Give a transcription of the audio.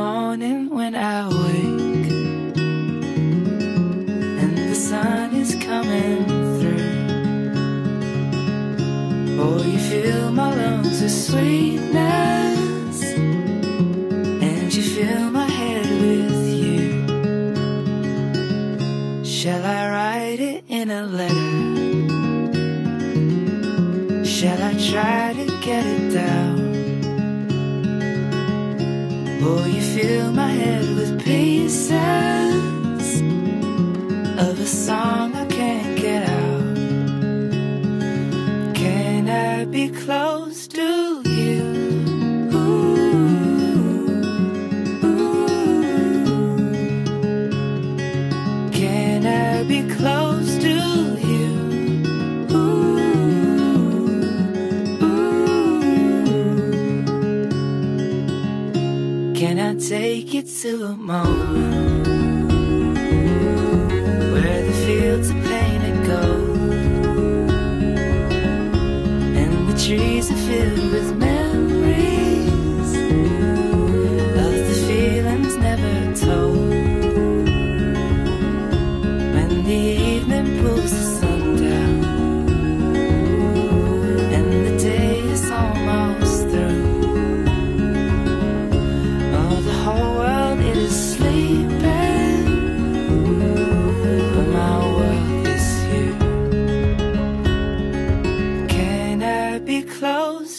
morning when I wake and the sun is coming through. Oh, you fill my lungs with sweetness and you fill my head with you. Shall I write it in a letter? Shall I try to get it down? Oh, you fill my head with pieces of a song I can't get out. Can I be close to you? Ooh, ooh. Can I be close to you? Can I take you to a moment where the fields are painted gold and the trees are filled with memories of the feelings never told? When the evening pulls the sun down and the day is almost through, the whole world is sleeping, but my world is you. Can I be close